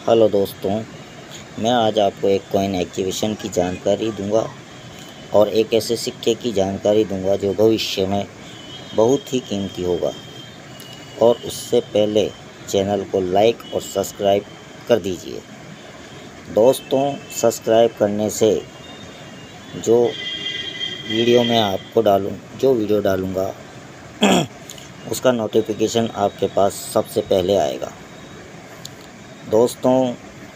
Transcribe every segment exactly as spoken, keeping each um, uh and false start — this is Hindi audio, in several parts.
हेलो दोस्तों, मैं आज आपको एक कॉइन एग्जीबिशन की जानकारी दूंगा और एक ऐसे सिक्के की जानकारी दूंगा जो भविष्य में बहुत ही कीमती होगा। और उससे पहले चैनल को लाइक और सब्सक्राइब कर दीजिए। दोस्तों, सब्सक्राइब करने से जो वीडियो मैं आपको डालूं जो वीडियो डालूंगा उसका नोटिफिकेशन आपके पास सबसे पहले आएगा। दोस्तों,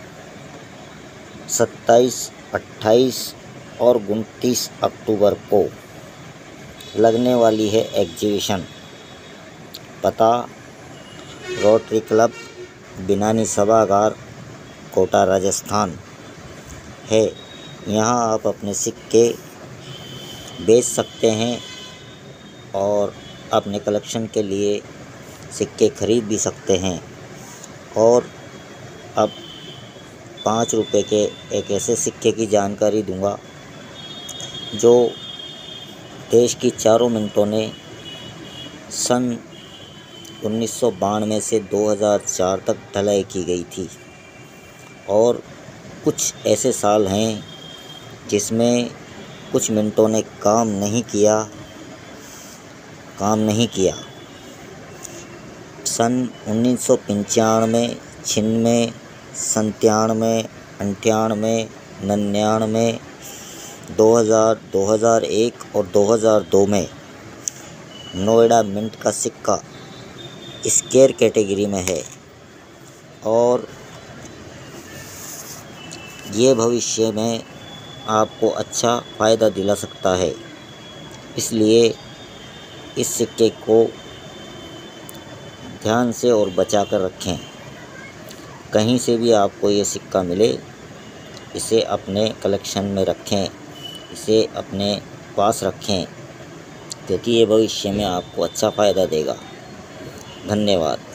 सत्ताईस, अट्ठाईस और उनतीस अक्टूबर को लगने वाली है एग्जीबिशन। पता रोटरी क्लब, बिनानी सभागार, कोटा, राजस्थान है। यहाँ आप अपने सिक्के बेच सकते हैं और अपने कलेक्शन के लिए सिक्के खरीद भी सकते हैं। और अब पाँच रुपये के एक ऐसे सिक्के की जानकारी दूंगा जो देश की चारों मिनटों ने सन उन्नीस सौ बानवे से दो हज़ार चार तक ढलाई की गई थी। और कुछ ऐसे साल हैं जिसमें कुछ मिनटों ने काम नहीं किया काम नहीं किया सन उन्नीस सौ पंचानवे, छियानवे, संतानवे, अंठानवे, निन्यानवे, दो हज़ार, दो हज़ार एक और दो हज़ार दो में नोएडा मिंट का सिक्का स्क्वायर कैटेगरी में है। और ये भविष्य में आपको अच्छा फ़ायदा दिला सकता है, इसलिए इस सिक्के को ध्यान से और बचा कर रखें। कहीं से भी आपको ये सिक्का मिले, इसे अपने कलेक्शन में रखें, इसे अपने पास रखें, क्योंकि ये भविष्य में आपको अच्छा फ़ायदा देगा। धन्यवाद।